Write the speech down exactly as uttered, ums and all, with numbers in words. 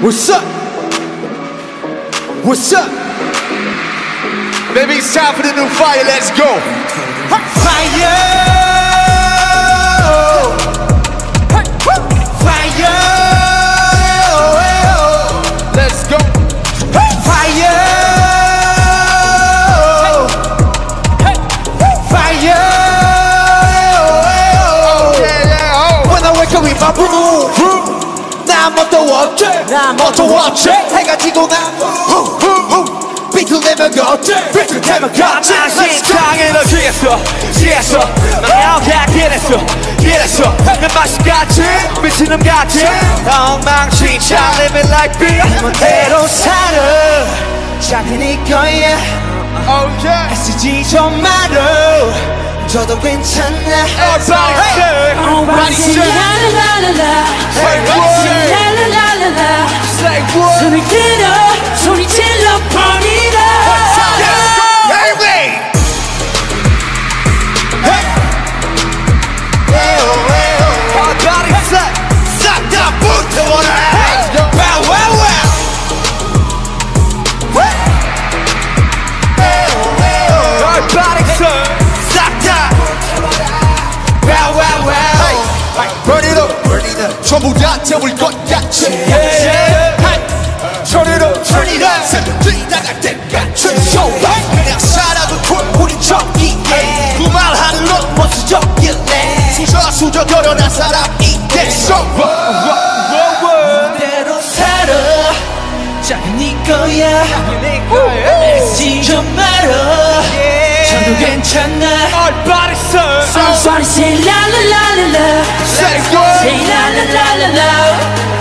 What's up? What's up? Baby, it's time for the new fire, let's go. Fire! Fire! Let's go. Fire! Fire! When I wake up in my room, 난 어떠웠지? 난 어떠웠지? 해가 지고 난 비틀 내면 걷지 비틀 내면 걷지 심장에 너 취했어 취했어 난 야기했어 이랬어 내 맛이 같지 미친놈 같지 엉망진창 living like beer 멋대로 살아 작은 이거야 애쓰지 좀 말어 저도 괜찮아 Everybody say la la la la Say la la la la Say what 손을 들어 소리 질러 버리라 Hey wait Hey Hey hey Everybody say 싹 다 붙어버려 Wow wow wow Everybody say Wow, wow, wow. Hey, burn it up, burn it up. 전부 다 태울 것 같지. Turn it up, turn it up. 새벽이 나갈 때까지. So right, 그냥 살아도 돼. 우리 저기에 그 말 하늘로 멋지적일래. 수저 수저 걸어난 사람이게. So 그대로 살아. 작은 이거야. 애쓰지 좀 말어. 저도 괜찮아. Everybody say, Everybody say la la la la la. Say what? Say la la la la la.